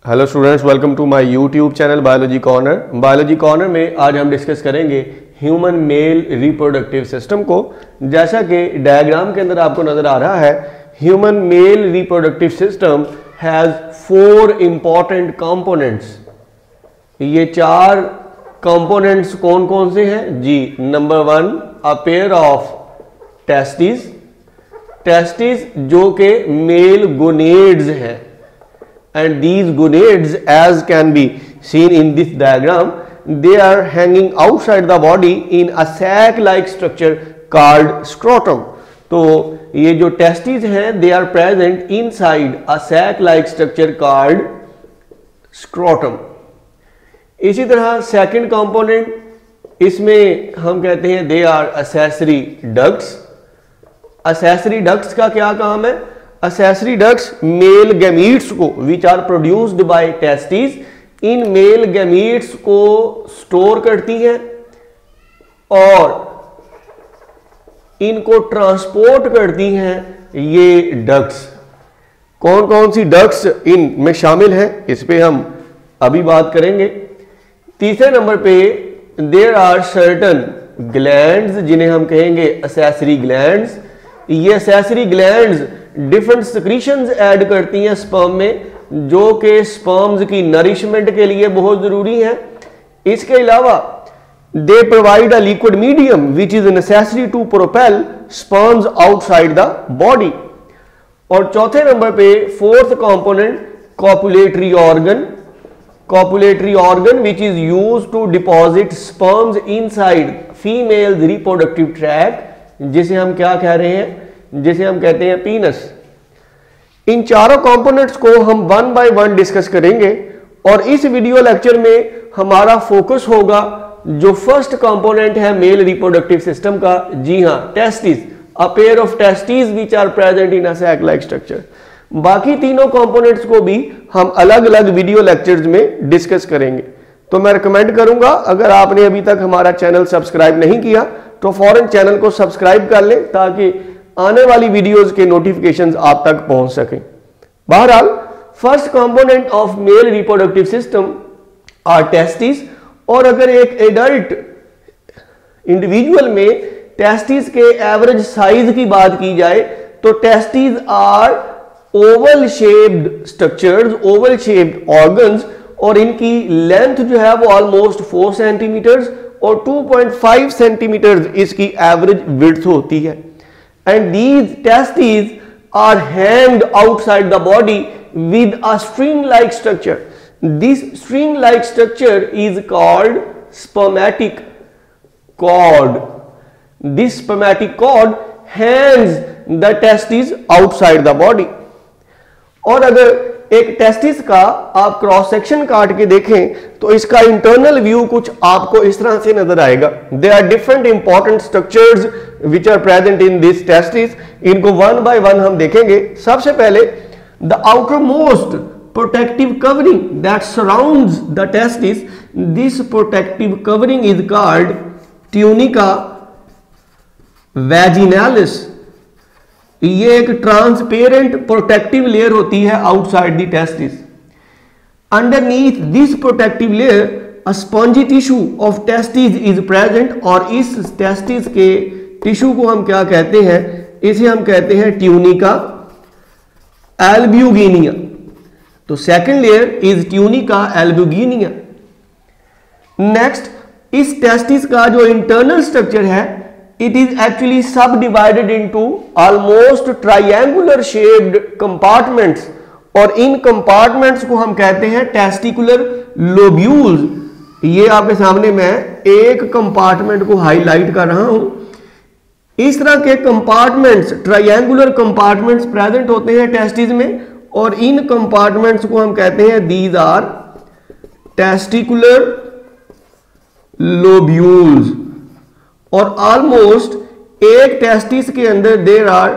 Hello students, welcome to my YouTube channel biology corner. Biology corner में आज हम discuss करेंगे ह्यूमन मेल रिप्रोडक्टिव सिस्टम को। जैसा कि डायग्राम के अंदर आपको नजर आ रहा है, human male reproductive system has 4 important components. ये 4 कंपोनेंट्स कौन कौन से हैं जी? Number 1, a pair of testis, testis जो कि मेल गोनेड्स हैं, and these gonads, as can be seen in this diagram, they are hanging outside the body in a sac like structure called scrotum. तो ये जो testes हैं, they are present inside a sac like structure called scrotum. इसी तरह second component इसमें हम कहते हैं they are accessory ducts. accessory ducts का क्या काम है? accessory ducts मेल गैमीट्स को which are produced by testis, इन मेल गैमीट्स को स्टोर करती हैं और इनको ट्रांसपोर्ट करती हैं ये डक्ट्स। कौन कौन सी डक्ट्स इनमें शामिल हैं, इस पे हम अभी बात करेंगे। तीसरे नंबर पे देयर आर सर्टन ग्लैंड्स जिन्हें हम कहेंगे accessory glands। ये accessory glands different secretions add करती हैं स्पर्म में, जो कि स्पर्म्स की नरिशमेंट के लिए बहुत जरूरी है। इसके अलावा they provide a liquid medium which is necessary to propel sperms outside the body. और चौथे नंबर पे fourth component copulatory organ, copulatory organ which is used to deposit sperms inside female reproductive tract, जिसे हम क्या कह रहे हैं, जिसे हम कहते हैं पीनस। इन चारों कंपोनेंट्स को हम 1 बाय 1 डिस्कस करेंगे और इस वीडियो लेक्चर में हमारा फोकस होगा जो फर्स्ट कंपोनेंट है मेल रिप्रोडक्टिव सिस्टम का, जी हां, testis, a pair of testis which are present in a sac like structure. बाकी तीनों कंपोनेंट्स को भी हम अलग अलग वीडियो लेक्चर्स में डिस्कस करेंगे। तो मैं रिकमेंड करूंगा, अगर आपने अभी तक हमारा चैनल सब्सक्राइब नहीं किया तो फौरन चैनल को सब्सक्राइब कर लें ताकि आने वाली वीडियोस के नोटिफिकेशंस आप तक पहुंच सकें। बहरहाल first component of male reproductive system are testis. और अगर एक एडल्ट इंडिविजुअल में टेस्टिस के एवरेज साइज की बात की जाए तो testis are oval shaped structures, oval shaped organs, और इनकी लेंथ जो है वो ऑलमोस्ट 4 सेंटीमीटर्स और 2.5 सेंटीमीटर्स इसकी एवरेज विड्थ होती है। And these testes are hanged outside the body with a string-like structure. This string-like structure is called spermatic cord. This spermatic cord hangs the testes outside the body. और अगर एक testis का आप cross section काट के देखें तो इसका इंटरनल व्यू कुछ आपको इस तरह से नजर आएगा। There are different important structures which are present in this testis. इनको 1 बाय 1 हम देखेंगे। सबसे पहले the outermost protective covering that surrounds the testis, this protective covering is called tunica vaginalis. ये एक ट्रांसपेरेंट प्रोटेक्टिव लेयर होती है outside the testis. Underneath this protective layer a spongy tissue of testis is present. और इस testis के tissue को हम क्या कहते हैं? इसे हम कहते हैं ट्यूनिका एल्ब्यूगिनिया। तो second layer is tunica albuginea. Next, इस टेस्टिस का जो इंटरनल स्ट्रक्चर है, it is actually subdivided into almost triangular shaped compartments, और इन कंपार्टमेंट्स को हम कहते हैं टेस्टिकुलर लोब्यूल्स। ये आपके सामने मैं एक कंपार्टमेंट को हाईलाइट कर रहा हूं। इस तरह के कंपार्टमेंट्स, ट्रायंगुलर कंपार्टमेंट्स प्रेजेंट होते हैं टेस्टिस में, और इन कंपार्टमेंट्स को हम कहते हैं दीज आर टेस्टिकुलर लोब्यूल्स। और ऑलमोस्ट एक टेस्टिस के अंदर there are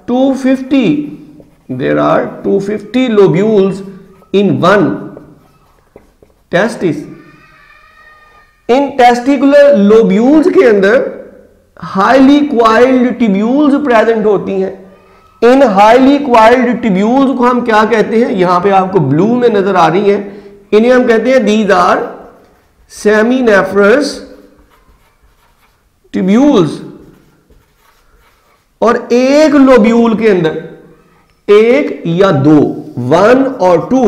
250 lobules in one testis. इन टेस्टिकुलर लोब्यूल्स के अंदर हाईली क्वाइल्ड ट्यूब्यूल्स प्रेजेंट होती हैं। इन हाईली क्वाइल्ड ट्यूब्यूल्स को हम क्या कहते हैं, यहां पे आपको ब्लू में नजर आ रही हैं, इन्हें हम कहते हैं दीज आर सेमिनेफ्रस ट्यूब्यूल्स। और एक लोब्यूल के अंदर एक या दो, 1 or 2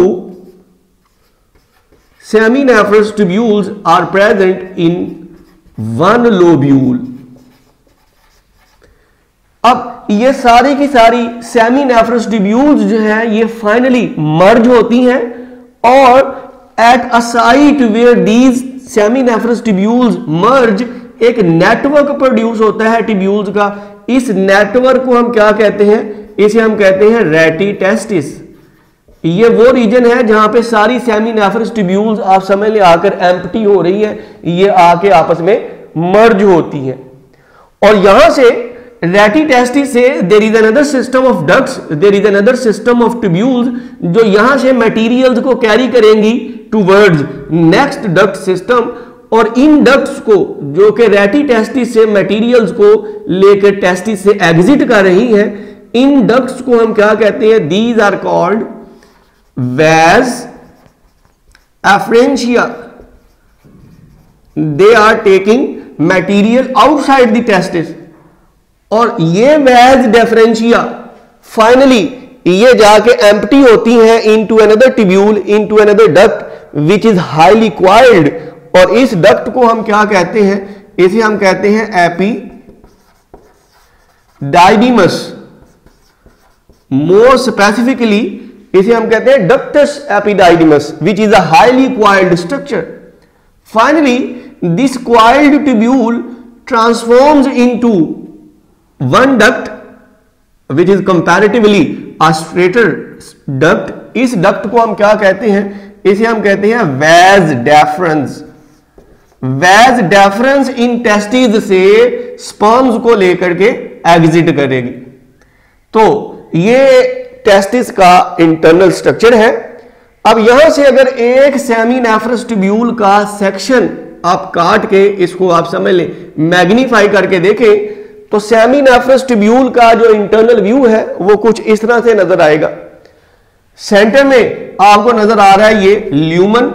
seminiferous tubules are present in one lobule. अब ये सारी की सारी सेमिनेफ्रस ट्यूब्यूल्स जो है ये फाइनली मर्ज होती हैं और at a site where these seminiferous tubules merge एक नेटवर्क प्रोड्यूस होता है ट्यूब्यूल्स का। इस नेटवर्क को हम क्या कहते हैं, इसे हम कहते हैं रेटिटेस्टिस। ये वो रीजन है जहां पे सारी सेमिनेफ्रस ट्यूब्यूल्स आप समझ ले आकर एम्प्टी हो रही है, ये आके आपस में मर्ज होती हैं। और यहां से रेटिटेस्टिस से there is another system of ducts, there is another system of tubules जो यहां से मटेरियल्स को कैरी करेंगी टुवर्ड्स नेक्स्ट डक्ट सिस्टम। और इन डक्ट्स को जो कि रेटिटेस्टिस से मटेरियल्स को लेकर टेस्टिस से एग्जिट कर रही हैं, इन डक्ट्स को हम क्या कहते हैं, these are called vas afferentia। they are taking material outside the testis और ये vas deferentia फाइनली ये जाके एम्प्टी होती हैं into another tubule, into another duct which is highly coiled। और इस डक्ट को हम क्या कहते हैं, इसे हम कहते हैं एपिडाइडिमस। मोर स्पेसिफिकली इसे हम कहते हैं ductus epididymis which is a highly coiled structure. Finally this coiled tubule transforms into one duct which is comparatively a straighter duct. इस डक्ट को हम क्या कहते हैं, इसे हम कहते हैं वैज डेफरेंस। वैज डेफरेंस इन टेस्टिस से स्पर्म्स को लेकर के एग्जिट करेगी। तो ये टेस्टिस का इंटरनल स्ट्रक्चर है। अब यहां से अगर एक सेमिनेफ्रस ट्यूब्यूल का सेक्शन आप काट के इसको आप समझ लें, मैग्नीफाई करके देखें तो सेमिनेफ्रस ट्यूब्यूल का जो इंटरनल व्यू है वो कुछ इस तरह से नजर आएगा। सेंटर में आपको नजर आ रहा है ये lumen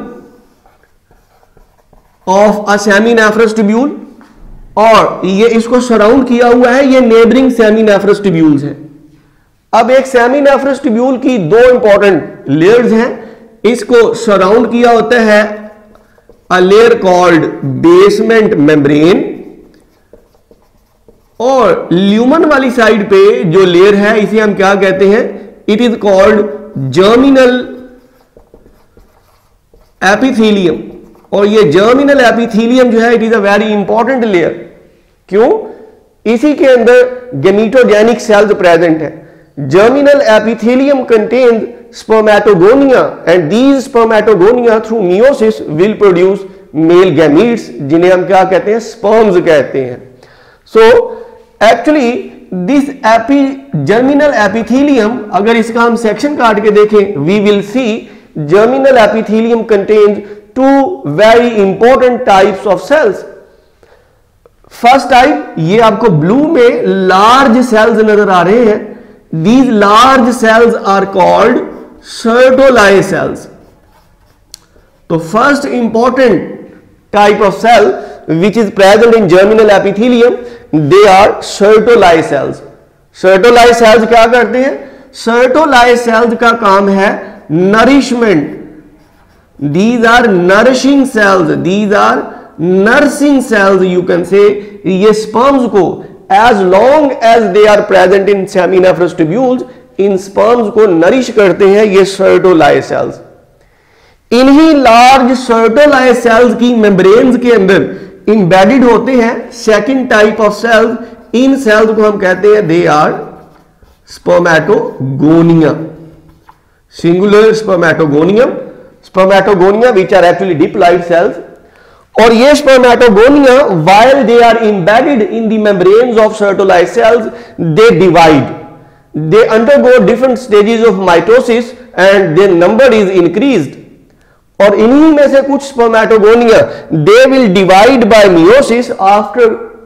of a seminiferous tubule और ये इसको सराउंड किया हुआ है, ये नेबरिंग सेमिनेफ्रस ट्यूब्यूल्स है। अब एक सेमिनेफ्रस ट्यूब्यूल की दो इंपॉर्टेंट लेयर्स हैं, इसको सराउंड किया होता है a layer called basement membrane और ल्यूमन वाली साइड पे जो लेयर है इसे हम क्या कहते हैं, it is called germinal epithelium. और ये जर्मिनल एपिथेलियम जो है it is a very important layer. क्यों? इसी के अंदर गेमीटोजेनिक सेल्स प्रेजेंट है। Germinal epithelium contains spermatogonia and these spermatogonia through meiosis will produce male gametes जिन्हें हम क्या कहते हैं, sperms कहते हैं। So actually this germinal epithelium अगर इसका हम सेक्शन काट के देखें we will see germinal epithelium contains two very important types of cells। First type ये आपको ब्लू में लार्ज सेल्स नजर आ रहे हैं। These large cells are called Sertoli cells। तो first important type of cell which is present in germinal epithelium they are Sertoli cells। Sertoli cells क्या करते हैं? Sertoli cells का काम है nourishment। These are nourishing cells, these are nursing cells you can say। ये sperms को as long as they are present in seminiferous tubules इन sperms को नरिश करते हैं ये Sertoli cells। इन्हीं लार्ज Sertoli cells की मेम्ब्रेन्स के अंदर इंबेडेड होते हैं सेकंड टाइप ऑफ सेल्स। इन सेल्स को हम कहते हैं they are spermatogonia, singular spermatogonium, spermatogonia which are actually diploid cells। और ये spermatogonia while they are embedded in the membranes of Sertoli cells they divide, they undergo different stages of mitosis and their number is increased। और इन्हीं में से कुछ spermatogonia they will divide by meiosis after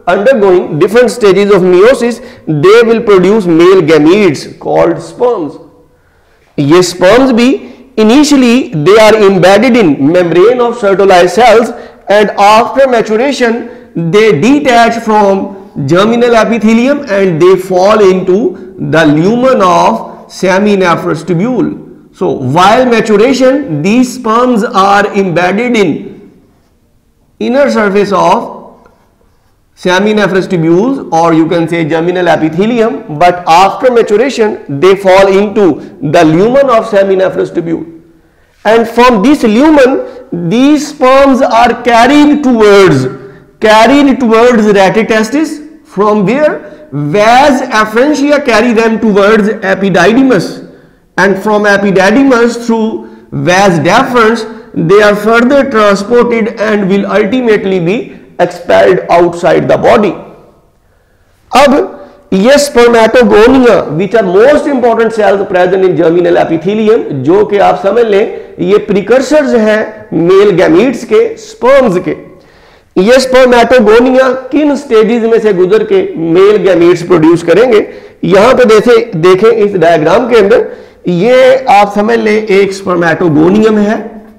undergoing different stages of meiosis, they will produce male gametes called sperms. ये sperms भी initially they are embedded in membrane of fertilized cells, and after maturation they detach from germinal epithelium and they fall into the lumen of seminiferous tubule. So while maturation, these sperms are embedded in inner surface of seminiferous tubules, or you can say germinal epithelium, but after maturation they fall into the lumen of seminiferous tubule, and from this lumen these sperms are carried towards retitestis, from where vas efferentia carry them towards epididymis, and from epididymis through vas deferens they are further transported and will ultimately be expelled outside the body. अब ये spermatogonia which are most important cells present in germinal epithelium, जो कि आप समझ लें ये precursors हैं male gametes के, sperms के। ये स्पर्मेटोगोनिया किन स्टेजेस में से गुजर के मेल गैमीट्स प्रोड्यूस करेंगे, यहां पे देखें इस डायग्राम के अंदर, ये आप समझ लें एक स्पर्मेटोगोनियम है,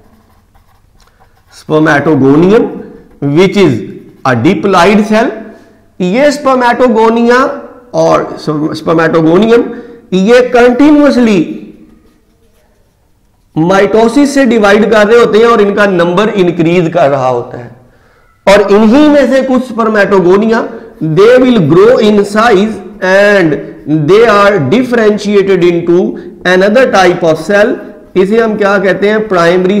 spermatogonium which is a diploid cell. ये स्पर्मेटोगोनिया और स्पर्मेटोगोनियम ये कंटिन्यूअसली माइटोसिस से डिवाइड कर रहे होते हैं और इनका नंबर इंक्रीज कर रहा होता है, और इन्हीं में से कुछ spermatogonia they will grow in size and they are differentiated into another type of cell. इसे हम क्या कहते हैं, प्राइमरी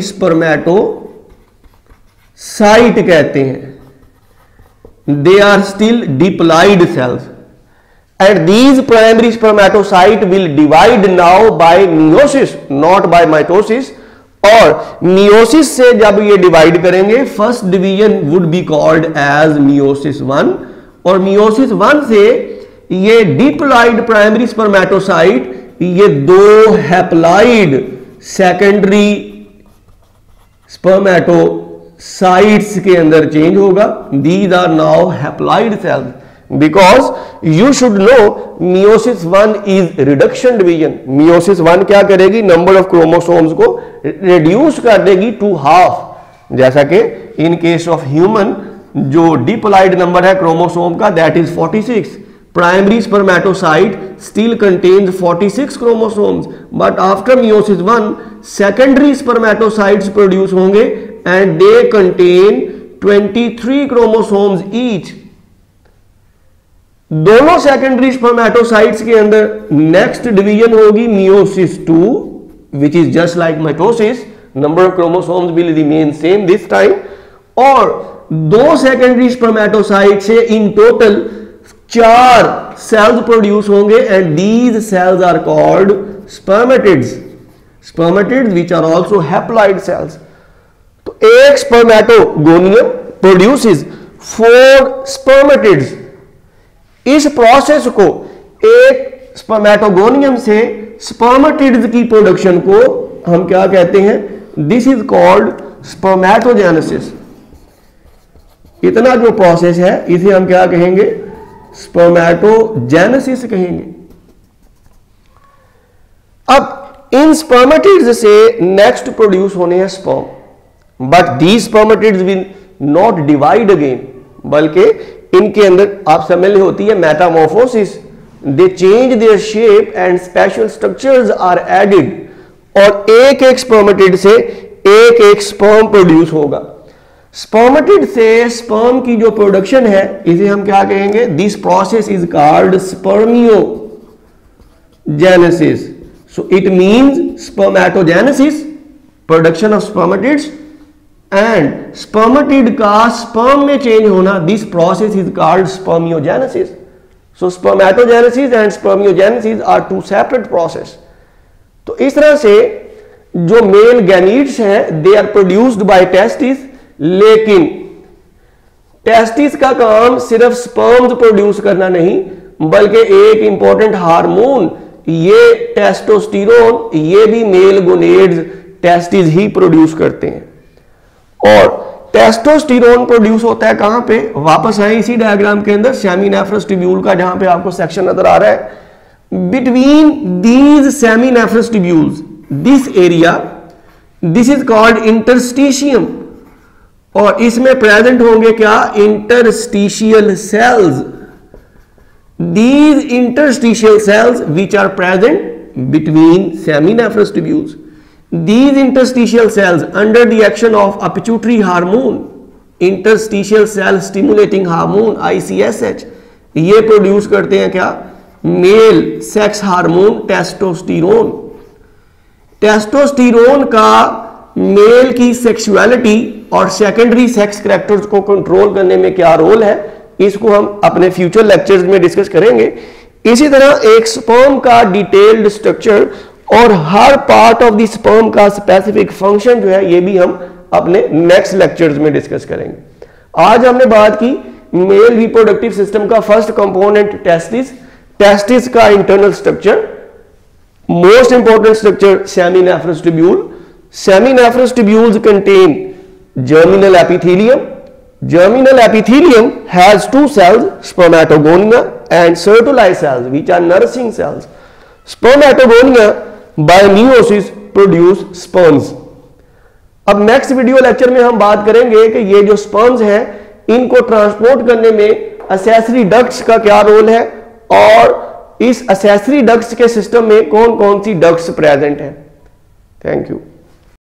स्पर्मेटोसाइट कहते हैं। They are still diploid cells and these primary spermatocyte will divide now by meiosis, not by mitosis. और meiosis से जब ये डिवाइड करेंगे, first division would be called as meiosis 1, और मियोसिस 1 से ये डिप्लॉइड प्राइमरी स्पर्मेटोसाइट ये दो हैप्लॉइड सेकेंडरी स्पर्मेटोसाइट्स के अंदर चेंज होगा। These are now haploid cells, because you should know meiosis 1 is reduction division. Meiosis 1 क्या करेगी, नंबर ऑफ क्रोमोसोम्स को रिड्यूस कर देगी टू हाफ, जैसा कि इन केस ऑफ ह्यूमन जो डिप्लॉइड नंबर है क्रोमोसोम का that is 46। Primary spermatocyte still contains 46 chromosomes, but after meiosis 1 secondary spermatocytes produce होंगे and they contain 23 chromosomes each. दोनों सेकेंडरी स्पर्मेटोसाइट्स के अंदर नेक्स्ट डिवीजन होगी meiosis 2 which is just like mitosis, number of chromosomes will remain same this time, और दो secondary spermatocyte से in total 4 cells produce होंगे and these cells are called spermatids, spermatids which are also haploid cells। तो एक spermatogonium produces 4 spermatids. इस process को, एक spermatogonium से स्पर्मेटिड्स की प्रोडक्शन को हम क्या कहते हैं, दिस इज कॉल्ड स्पर्मेटोजेनेसिस। इतना जो प्रोसेस है इसे हम क्या कहेंगे, स्पर्मेटोजेनेसिस कहेंगे। अब इन स्पर्मेटिड्स से नेक्स्ट प्रोड्यूस होने हैं sperm, but these spermatids will not divide again, बल्कि इनके अंदर आप समझ ली होती है metamorphosis. They change their shape and special structures are added, और एक एक स्पर्मेटिड से एक एक स्पर्म प्रोड्यूस होगा। स्पर्मेटिड से स्पर्म की जो प्रोडक्शन है इसे हम क्या कहेंगे, this process is called spermiogenesis. So it means spermatogenesis, production of spermatids, and spermatid का स्पर्म में चेंज होना, this process is called spermiogenesis. So spermatogenesis and spermiogenesis are two separate process। तो इस तरह से जो मेल गैमीट्स हैं they are produced by testis, लेकिन टेस्टिस का काम सिर्फ स्पर्म्स प्रोड्यूस करना नहीं, बल्कि एक इंपॉर्टेंट हार्मोन ये टेस्टोस्टेरोन, ये भी मेल गोनेड्स टेस्टिस ही प्रोड्यूस करते हैं। और टेस्टोस्टेरोन प्रोड्यूस होता है कहां पे, वापस आए इसी डायग्राम के अंदर, सेमीनेफ्रस ट्यूब्यूल का जहां पे आपको सेक्शन नजर आ रहा है। Between these seminiferous tubules this area, this is called interstitium, और इसमें प्रेजेंट होंगे क्या, interstitial cells. These interstitial cells which are present between seminiferous tubules, these interstitial cells under the action of a pituitary hormone, interstitial cell stimulating hormone ICSH, ये produce करते हैं क्या, male sex hormone testosterone. Testosterone का male की sexuality और secondary sex characters को control करने में क्या रोल है, इसको हम अपने फ्यूचर लेक्चर्स में डिस्कस करेंगे। इसी तरह एक स्पर्म का डिटेल्ड स्ट्रक्चर और हर पार्ट ऑफ द स्पर्म का स्पेसिफिक फंक्शन जो है, ये भी हम अपने नेक्स्ट लेक्चर्स में डिस्कस करेंगे। आज हमने बात की मेल रिप्रोडक्टिव सिस्टम का फर्स्ट कंपोनेंट टेस्टिस, टेस्टिस का internal structure, most important structure seminiferous tubule. Seminiferous tubules contain germinal epithelium. Germinal epithelium has two cells, spermatogonia and Sertoli cells, which are nourishing cells. Spermatogonia by meiosis produce sperms. अब next video lecture में हम बात करेंगे कि ये जो sperms हैं इनको ट्रांसपोर्ट करने में एक्सेसरी डक्ट्स का क्या रोल है, और इस एक्सेसरी डक्ट्स के सिस्टम में कौन कौन सी डक्ट्स प्रेजेंट है। Thank you.